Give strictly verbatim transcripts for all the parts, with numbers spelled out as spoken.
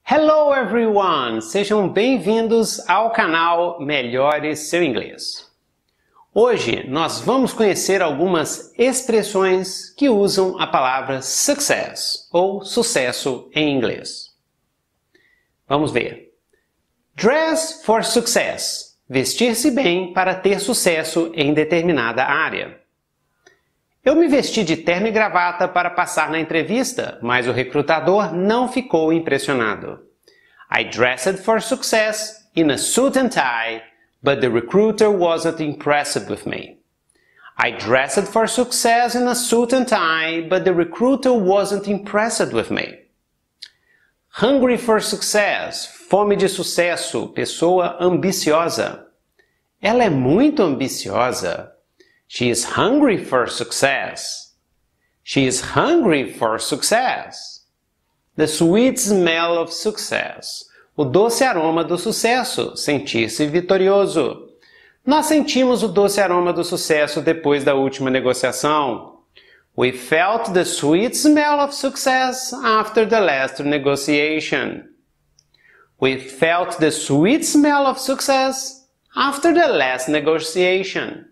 Hello everyone! Sejam bem-vindos ao canal Melhore Seu Inglês. Hoje nós vamos conhecer algumas expressões que usam a palavra success ou sucesso em inglês. Vamos ver. Dress for success. Vestir-se bem para ter sucesso em determinada área. Eu me vesti de terno e gravata para passar na entrevista, mas o recrutador não ficou impressionado. I dressed for success in a suit and tie, but the recruiter wasn't impressed with me. I dressed for success in a suit and tie, but the recruiter wasn't impressed with me. Hungry for success, fome de sucesso, pessoa ambiciosa. Ela é muito ambiciosa. She is hungry for success. She is hungry for success. The sweet smell of success. O doce aroma do sucesso, sentir-se vitorioso. Nós sentimos o doce aroma do sucesso depois da última negociação. We felt the sweet smell of success after the last negotiation. We felt the sweet smell of success after the last negotiation.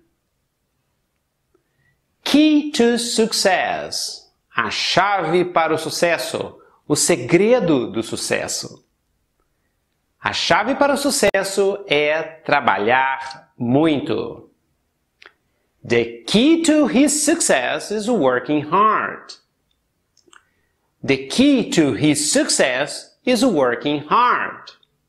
Key to success. A chave para o sucesso. O segredo do sucesso. A chave para o sucesso é trabalhar muito. The key to his success is working hard. The key to his success is working hard.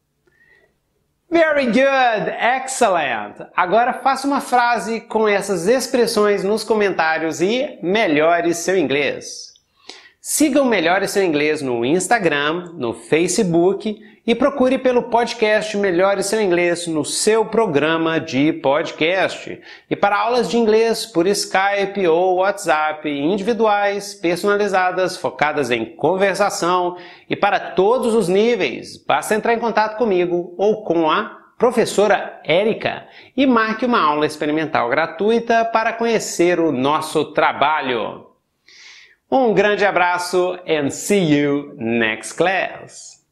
Very good! Excellent! Agora faça uma frase com essas expressões nos comentários e melhore seu inglês. Siga o Melhore Seu Inglês no Instagram, no Facebook e procure pelo podcast Melhore Seu Inglês no seu programa de podcast. E para aulas de inglês por Skype ou WhatsApp, individuais, personalizadas, focadas em conversação e para todos os níveis, basta entrar em contato comigo ou com a professora Érica e marque uma aula experimental gratuita para conhecer o nosso trabalho. Um grande abraço and see you next class!